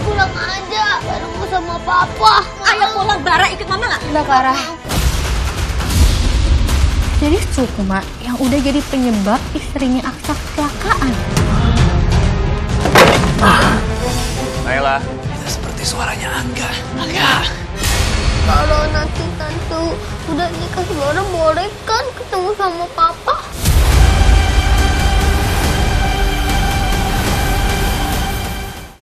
pulang aja bareng sama papa. Ayo pulang, Bara ikut mama nggak? Udah Clara. Jadi Sukma yang udah jadi penyebab istrinya Aksa kecelakaan. Nailah, itu seperti suaranya Angga. Angga. Kalau nanti tante udah nikah, Bara boleh kan ketemu sama papa?